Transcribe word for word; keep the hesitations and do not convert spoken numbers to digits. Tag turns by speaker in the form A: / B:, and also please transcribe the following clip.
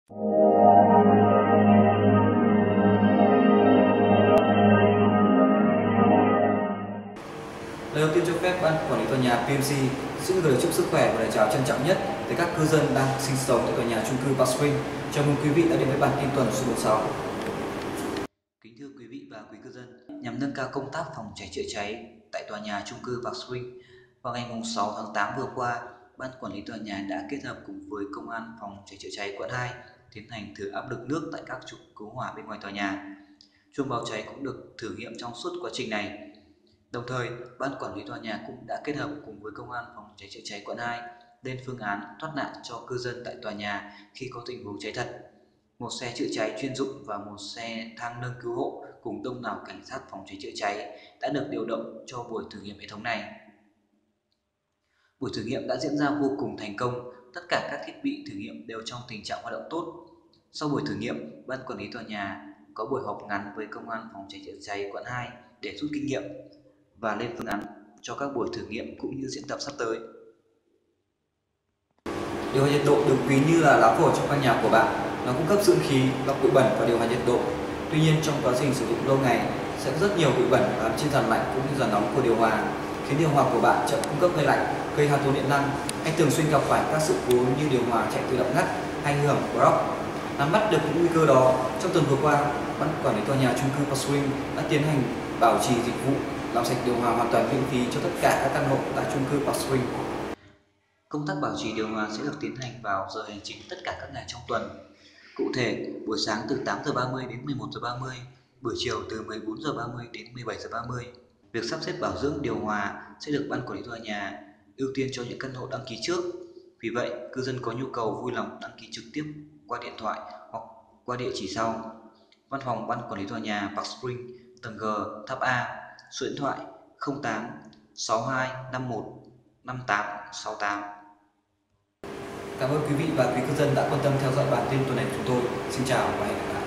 A: Lời đầu tiên cho phép ban quản lý tòa nhà pê em xê xin gửi lời chúc sức khỏe và lời chào trân trọng nhất tới các cư dân đang sinh sống tại tòa nhà chung cư Park Spring. Chào mừng quý vị đã đến với bản tin tuần số mười sáu. Kính thưa quý vị và quý cư dân, nhằm nâng cao công tác phòng cháy chữa cháy tại tòa nhà chung cư Park Spring, vào ngày sáu tháng tám vừa qua, ban quản lý tòa nhà đã kết hợp cùng với công an phòng cháy chữa cháy quận hai tiến hành thử áp lực nước tại các trục cứu hỏa bên ngoài tòa nhà. Chuông báo cháy cũng được thử nghiệm trong suốt quá trình này. Đồng thời, ban quản lý tòa nhà cũng đã kết hợp cùng với công an phòng cháy chữa cháy quận hai lên phương án thoát nạn cho cư dân tại tòa nhà khi có tình huống cháy thật. Một xe chữa cháy chuyên dụng và một xe thang nâng cứu hộ cùng đông đảo cảnh sát phòng cháy chữa cháy đã được điều động cho buổi thử nghiệm hệ thống này. Buổi thử nghiệm đã diễn ra vô cùng thành công, tất cả các thiết bị thử nghiệm đều trong tình trạng hoạt động tốt. Sau buổi thử nghiệm, ban quản lý tòa nhà có buổi họp ngắn với công an phòng cháy chữa cháy quận hai để rút kinh nghiệm và lên phương án cho các buổi thử nghiệm cũng như diễn tập sắp tới. Điều hòa nhiệt độ được ví như là lá phổi trong căn nhà của bạn. Nó cung cấp dưỡng khí, lọc bụi bẩn và điều hòa nhiệt độ. Tuy nhiên, trong quá trình sử dụng lâu ngày sẽ có rất nhiều bụi bẩn bám trên giàn lạnh cũng như giàn nóng của điều hòa, khiến điều hòa của bạn chậm cung cấp hơi lạnh, gây hao tổn điện năng. Anh thường xuyên gặp phải các sự cố như điều hòa chạy tự động ngắt hay hư hỏng block. Nắm bắt được những nguy cơ đó, trong tuần vừa qua, ban quản lý tòa nhà chung cư Park Spring đã tiến hành bảo trì dịch vụ làm sạch điều hòa hoàn toàn miễn phí cho tất cả các căn hộ tại chung cư Park Spring. Công tác bảo trì điều hòa sẽ được tiến hành vào giờ hành chính tất cả các ngày trong tuần. Cụ thể, buổi sáng từ tám giờ ba mươi đến mười một giờ ba mươi, buổi chiều từ mười bốn giờ ba mươi đến mười bảy giờ ba mươi. Việc sắp xếp bảo dưỡng điều hòa sẽ được ban quản lý tòa nhà ưu tiên cho những căn hộ đăng ký trước. Vì vậy, cư dân có nhu cầu vui lòng đăng ký trực tiếp qua điện thoại hoặc qua địa chỉ sau: Văn phòng ban quản lý tòa nhà Park Spring, tầng G, tháp A, số điện thoại không tám sáu hai năm một năm tám sáu tám. Cảm ơn quý vị và quý cư dân đã quan tâm theo dõi bản tin tuần này của chúng tôi. Xin chào và hẹn gặp lại.